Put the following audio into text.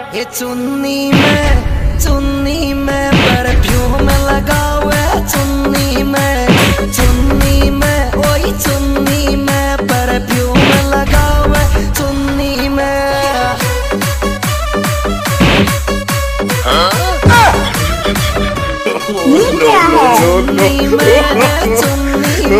ये चुन्नी में परफ्यूम लगावे चुन्नी में ओई चुन्नी में परफ्यूम लगावे चुन्नी में। ये क्या है? चुन्नी में